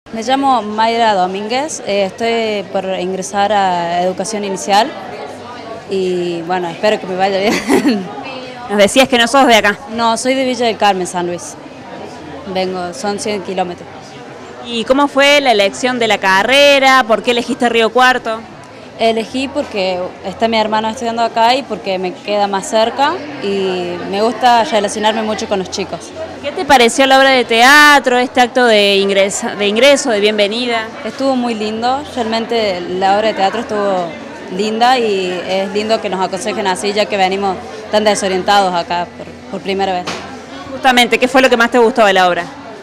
Me llamo Mayra Domínguez, estoy por ingresar a educación inicial y bueno, espero que me vaya bien. Nos decías que no sos de acá. No, soy de Villa del Carmen, San Luis. Vengo, son 100 kilómetros. ¿Y cómo fue la elección de la carrera? ¿Por qué elegiste Río Cuarto? Elegí porque está mi hermano estudiando acá y porque me queda más cerca y me gusta relacionarme mucho con los chicos. ¿Qué te pareció la obra de teatro, este acto de ingreso, de bienvenida? Estuvo muy lindo, realmente la obra de teatro estuvo linda y es lindo que nos aconsejen así ya que venimos tan desorientados acá por primera vez. Justamente, ¿qué fue lo que más te gustó de la obra?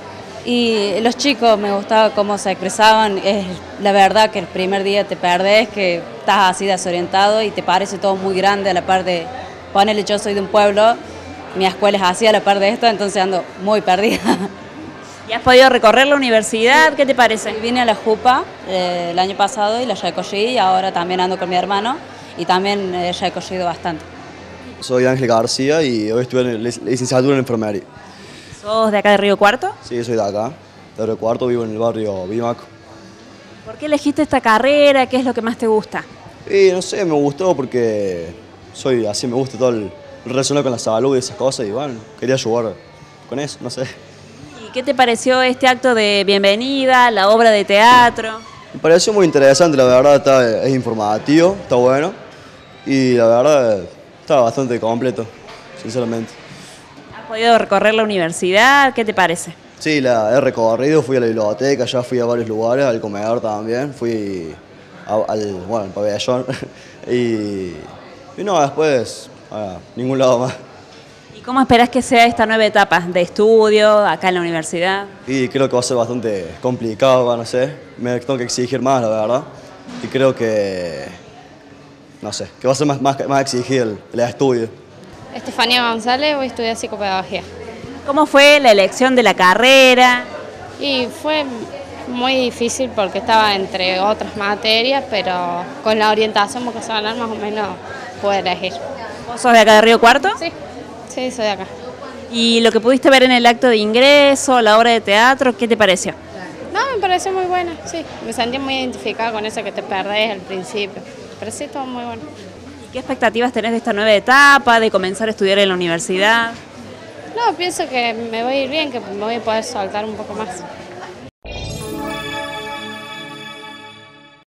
Y los chicos, me gustaba cómo se expresaban, es la verdad que el primer día te perdés, que estás así desorientado y te parece todo muy grande a la par de, ponele, yo soy de un pueblo, mi escuela es así a la par de esto, entonces ando muy perdida. ¿Y has podido recorrer la universidad? ¿Qué te parece? Vine a la Jupa el año pasado y la recorrí y ahora también ando con mi hermano y también he recorrido bastante. Soy Ángel García y hoy estudio en la licenciatura en enfermería. ¿Sos de acá de Río Cuarto? Sí, soy de acá, de Río Cuarto, vivo en el barrio Vimaco. ¿Por qué elegiste esta carrera? ¿Qué es lo que más te gusta? Y no sé, me gustó porque soy así, me gusta todo el relacionado con la salud y esas cosas y bueno, quería ayudar con eso, no sé. ¿Y qué te pareció este acto de bienvenida, la obra de teatro? Me pareció muy interesante, la verdad es informativo, está bueno y la verdad está bastante completo, sinceramente. ¿Has podido recorrer la universidad? ¿Qué te parece? Sí, la he recorrido, fui a la biblioteca, ya fui a varios lugares, al comedor también, fui al pabellón y no, después a ningún lado más. ¿Y cómo esperás que sea esta nueva etapa de estudio acá en la universidad? Y creo que va a ser bastante complicado, no sé, me tengo que exigir más, la verdad, y creo que, no sé, que va a ser más exigido el estudio. Estefanía González, voy a estudiar psicopedagogía. ¿Cómo fue la elección de la carrera? Y fue muy difícil porque estaba entre otras materias, pero con la orientación vocacional más o menos pude elegir. ¿Vos sos de acá de Río Cuarto? Sí, sí, soy de acá. ¿Y lo que pudiste ver en el acto de ingreso, la obra de teatro, qué te pareció? No, me pareció muy buena, sí. Me sentí muy identificada con eso que te perdés al principio. Pero sí, todo muy bueno. ¿Y qué expectativas tenés de esta nueva etapa, de comenzar a estudiar en la universidad? No, pienso que me va a ir bien, que me voy a poder soltar un poco más.